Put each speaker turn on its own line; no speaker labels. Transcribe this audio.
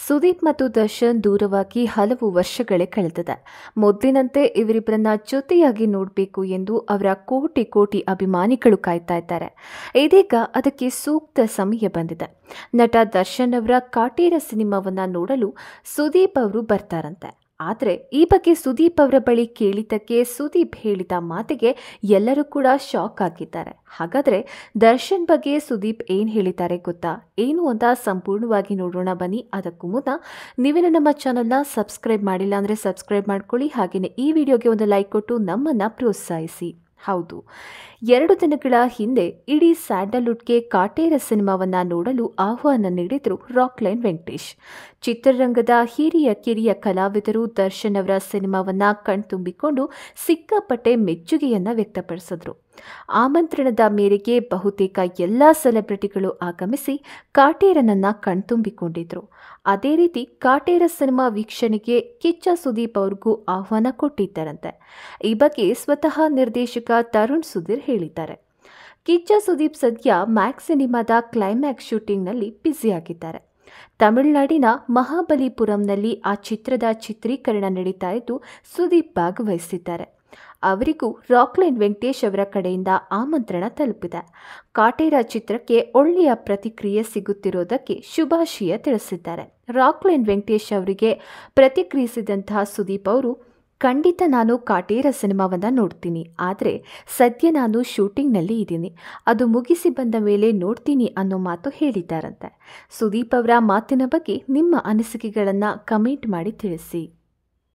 ಸುದೀಪ್ ಮತ್ತು ದರ್ಶನ್ ದೂರವಾಗಿ ಹಲವು ವರ್ಷಗಳೇ ಕಳೆದಿದೆ. ಮೊದಲಿನಂತೆ ಇವರಿಬ್ಬರನ್ನ ಜೊತೆಯಾಗಿ ನೋಡಬೇಕು ಎಂದು ಅವರ ಕೋಟಿ ಕೋಟಿ ಅಭಿಮಾನಿಗಳು ಕಾಯ್ತಾ ಇದ್ದಾರೆ. ಇದೀಗ ಅದಕ್ಕೆ ಸೂಕ್ತ ಸಮಯ ಬಂದಿದೆ. ನಟ ದರ್ಶನ್ ಅವರ ಕಾಟೇರ ಸಿನಿಮಾವನ್ನ ನೋಡಲು ಸುದೀಪ್ ಅವರು ಬರ್ತಾರಂತೆ. ಆದರೆ ಈ ಬಗ್ಗೆ ಸುದೀಪ್ ಅವರ ಬಳಿ ಕೇಳಿದ್ದಕ್ಕೆ ಸುದೀಪ್ ಹೇಳಿದ ಮಾತಿಗೆ ಎಲ್ಲರೂ ಕೂಡ ಶಾಕ್ ಆಗಿದ್ದಾರೆ. ಹಾಗಾದರೆ ದರ್ಶನ್ ಬಗ್ಗೆ ಸುದೀಪ್ ಏನು ಹೇಳಿದ್ದಾರೆ ಗೊತ್ತಾ? ಏನು ಅಂತ ಸಂಪೂರ್ಣವಾಗಿ ನೋಡೋಣ ಬನ್ನಿ. ಅದಕ್ಕೂ ಮುನ್ನ ನೀವೇನು ನಮ್ಮ ಚಾನಲ್ನ ಸಬ್ಸ್ಕ್ರೈಬ್ ಮಾಡಿಲ್ಲ ಅಂದರೆ ಸಬ್ಸ್ಕ್ರೈಬ್ ಮಾಡ್ಕೊಳ್ಳಿ. ಹಾಗೆಯೇ ಈ ವಿಡಿಯೋಗೆ ಒಂದು ಲೈಕ್ ಕೊಟ್ಟು ನಮ್ಮನ್ನು ಪ್ರೋತ್ಸಾಹಿಸಿ. ಹೌದು, 2 ದಿನಗಳ ಹಿಂದೆ ಇಡೀ ಸ್ಯಾಂಡಲ್ವುಡ್ಗೆ ಕಾಟೇರ ಸಿನಿಮಾವನ್ನ ನೋಡಲು ಆಹ್ವಾನ ನೀಡಿದ್ರು ರಾಕ್ಲೈನ್ ವೆಂಕಟೇಶ್. ಚಿತ್ರರಂಗದ ಹಿರಿಯ ಕಿರಿಯ ಕಲಾವಿದರು ದರ್ಶನ್ ಅವರ ಸಿನಿಮಾವನ್ನ ಕಣ್ತುಂಬಿಕೊಂಡು ಸಿಕ್ಕಾಪಟ್ಟೆ ಮೆಚ್ಚುಗೆಯನ್ನ ವ್ಯಕ್ತಪಡಿಸಿದ್ರು. ಆಮಂತ್ರಣದ ಮೇರೆಗೆ ಬಹುತೇಕ ಎಲ್ಲ ಸೆಲೆಬ್ರಿಟಿಗಳು ಆಗಮಿಸಿ ಕಾಟೇರನನ್ನ ಕಣ್ತುಂಬಿಕೊಂಡಿದ್ರು. ಅದೇ ರೀತಿ ಕಾಟೇರ ಸಿನಿಮಾ ವೀಕ್ಷಣೆಗೆ ಕಿಚ್ಚ ಸುದೀಪ್ ಅವ್ರಿಗೂ ಆಹ್ವಾನ ಕೊಟ್ಟಿದ್ದಾರಂತೆ. ಈ ಬಗ್ಗೆ ಸ್ವತಃ ನಿರ್ದೇಶಕ ತರುಣ್ ಸುಧೀರ್ ಹೇಳಿದ್ದಾರೆ. ಕಿಚ್ಚ ಸುದೀಪ್ ಸದ್ಯ ಮ್ಯಾಕ್ಸ್ ಸಿನಿಮಾದ ಕ್ಲೈಮ್ಯಾಕ್ಸ್ ಶೂಟಿಂಗ್ನಲ್ಲಿ ಬ್ಯುಸಿಯಾಗಿದ್ದಾರೆ. ತಮಿಳುನಾಡಿನ ಮಹಾಬಲಿಪುರಂನಲ್ಲಿ ಆ ಚಿತ್ರದ ಚಿತ್ರೀಕರಣ ನಡೀತಾ ಇದ್ದು ಸುದೀಪ್ ಭಾಗವಹಿಸಿದ್ದಾರೆ. ಅವರಿಗೂ ರಾಕ್ಲೈನ್ ವೆಂಕಟೇಶ್ ಅವರ ಕಡೆಯಿಂದ ಆಮಂತ್ರಣ ತಲುಪಿದೆ. ಕಾಟೇರ ಚಿತ್ರಕ್ಕೆ ಒಳ್ಳೆಯ ಪ್ರತಿಕ್ರಿಯೆ ಸಿಗುತ್ತಿರೋದಕ್ಕೆ ಶುಭಾಶಯ ತಿಳಿಸಿದ್ದಾರೆ. ರಾಕ್ಲೈನ್ ವೆಂಕಟೇಶ್ ಅವರಿಗೆ ಪ್ರತಿಕ್ರಿಯಿಸಿದಂತಹ ಸುದೀಪ್ ಅವರು, ಖಂಡಿತ ನಾನು ಕಾಟೇರ ಸಿನಿಮಾವನ್ನು ನೋಡ್ತೀನಿ, ಆದರೆ ಸದ್ಯ ನಾನು ಶೂಟಿಂಗ್ನಲ್ಲಿ ಇದ್ದೀನಿ, ಅದು ಮುಗಿಸಿ ಬಂದ ಮೇಲೆ ನೋಡ್ತೀನಿ ಅನ್ನೋ ಮಾತು ಹೇಳಿದ್ದಾರಂತೆ. ಸುದೀಪ್ ಅವರ ಮಾತಿನ ಬಗ್ಗೆ ನಿಮ್ಮ ಅನಿಸಿಕೆಗಳನ್ನು ಕಮೆಂಟ್ ಮಾಡಿ ತಿಳಿಸಿ.